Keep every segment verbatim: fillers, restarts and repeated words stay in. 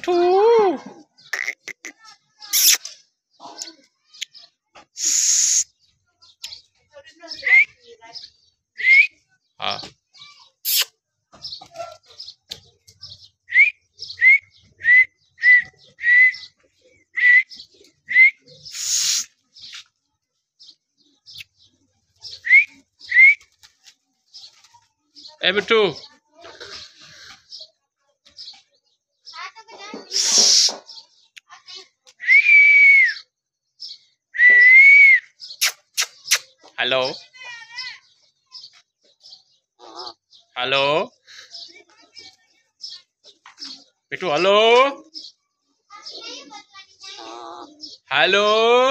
मिठू। हाँ ए Mithu. Hello hello Mithu. Hello hello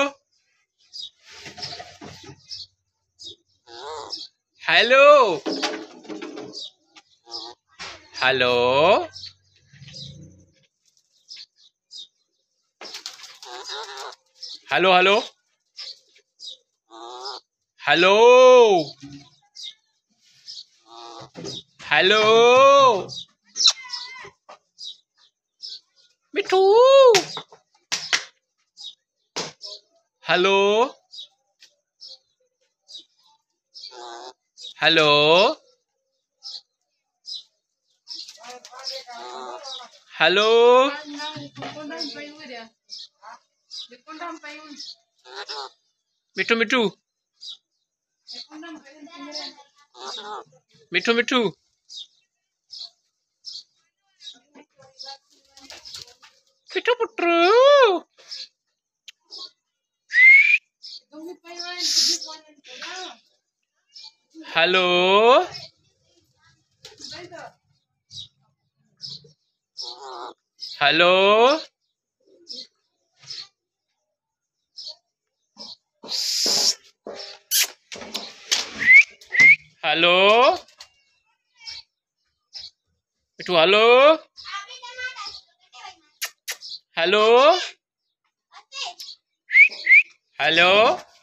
hello hello hello hello hello hello Mithu. Hello hello hello Mithu Mithu Mithu Mithu. Mithu Putru. Hello hello hello Mithu. Hello hello hello